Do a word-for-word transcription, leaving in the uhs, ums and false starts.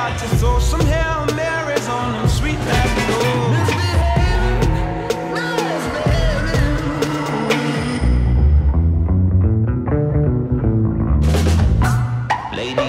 got to throw some Hail Marys on them sweet back doors. Misbehaving, misbehaving. Lady